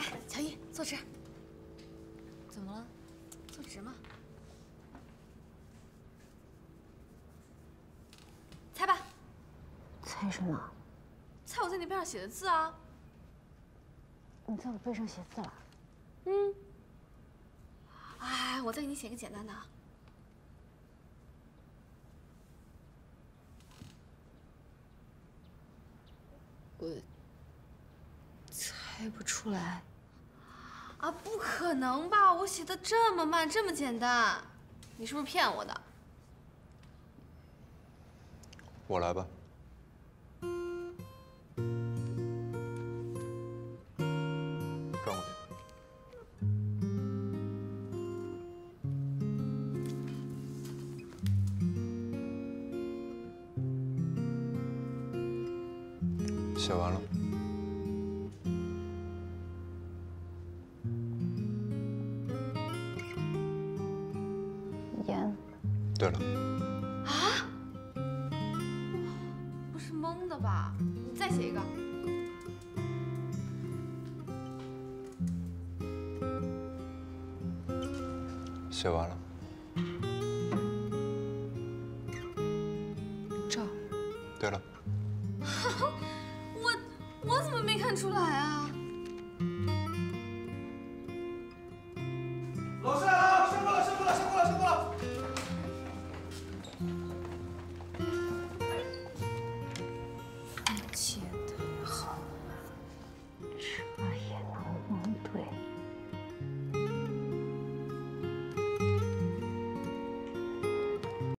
乔伊，坐直。 怎么了？ 坐直嘛。猜吧。 猜什么？ 猜我在你背上写的字啊。 你在我背上写字了？ 嗯。哎，我再给你写个简单的。 我猜不出来。 啊，不可能吧！我写的这么慢，这么简单，你是不是骗我的？ 我来吧。转过去。写完了。 盐。 对了。 啊？不是蒙的吧？你再写一个。 写完了。 赵。 对了。 我怎么没看出来啊？